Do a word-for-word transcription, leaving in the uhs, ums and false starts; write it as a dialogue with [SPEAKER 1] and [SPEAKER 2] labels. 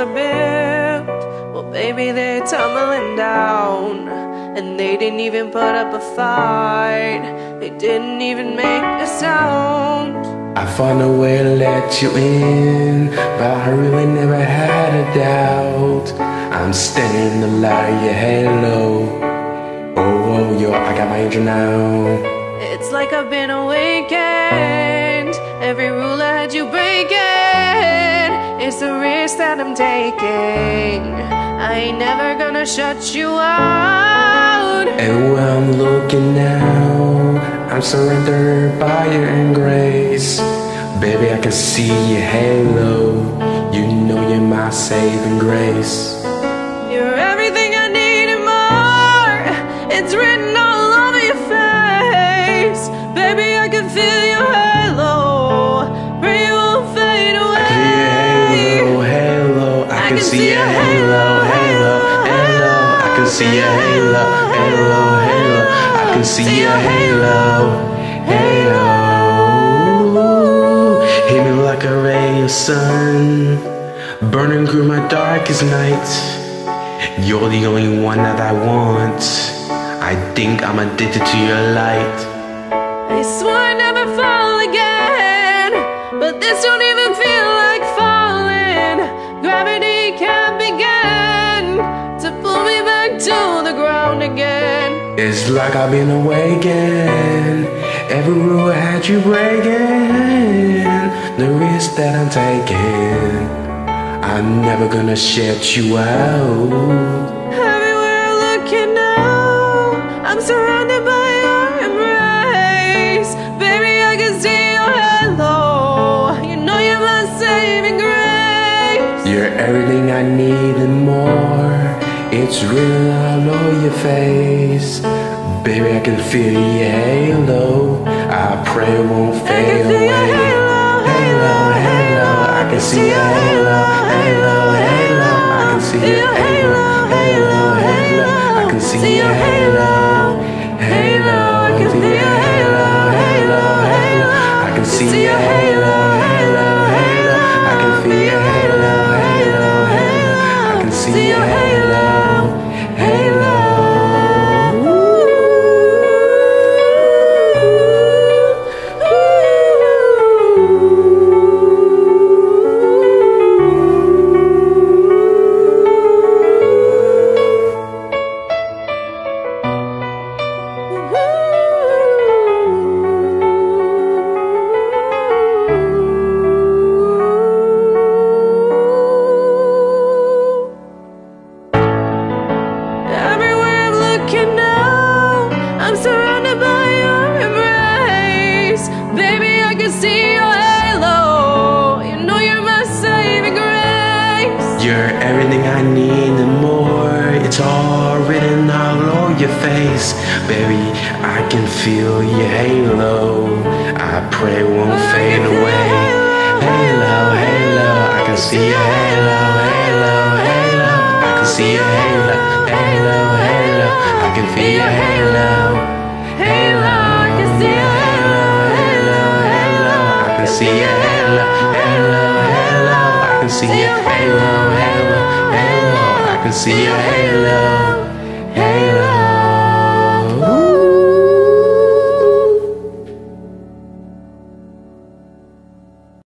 [SPEAKER 1] built, well baby they're tumbling down. And they didn't even put up a fight, they didn't even make a sound.
[SPEAKER 2] I found a way to let you in, but I really never had a doubt. I'm standing in the light of your halo. Oh, oh, yo, I got my angel now.
[SPEAKER 1] It's like I've been awakened, every rule I had you breaking. It's the risk that I'm taking, I ain't never gonna shut you out.
[SPEAKER 2] And where I'm looking now, I'm surrendered by your grace. Baby, I can see your halo, you know you're my saving grace.
[SPEAKER 1] You're everything I need and more, it's written all over your face. Baby, I can feel your halo, pray you won't fade away.
[SPEAKER 2] I can see your halo, halo, halo, halo, halo. I can see your halo, halo, halo. I can see your halo, halo. Hit me like a ray of sun, burning through my darkest night. You're the only one that I want, I think I'm addicted to your light.
[SPEAKER 1] I swore I'd never fall again, but this don't even feel like falling. Gravity can't begin to pull me back to the ground again.
[SPEAKER 2] It's like I've been awakened, every rule I had you breaking. The risk that I'm taking, I'm never gonna shut you out.
[SPEAKER 1] Everywhere I'm looking now, I'm surrounded by your embrace. Baby, I can see your halo, you know you're my saving grace.
[SPEAKER 2] You're everything I need and more, it's written all over your face. Baby, I can feel your halo, I pray it won't fade away. Halo, halo, I can see your halo, halo, halo. I can see your halo, halo, halo. I can see your halo, halo. I can see your halo, halo, halo. I can see your halo, halo, halo. I can feel your halo, halo, halo. I can see your halo, halo.
[SPEAKER 1] I'm surrounded by your embrace. Baby, I can see your halo, you know you're my saving grace.
[SPEAKER 2] You're everything I need and more, it's all written all over your face. Baby, I can feel your halo, I pray it won't fade away. Halo, halo, I can see your halo, halo, halo. I can see your halo, halo, halo. I can feel your halo, halo. I can see your halo, halo, halo. I can see your halo, halo, halo. I can see your halo, halo, halo. I can see your halo, halo.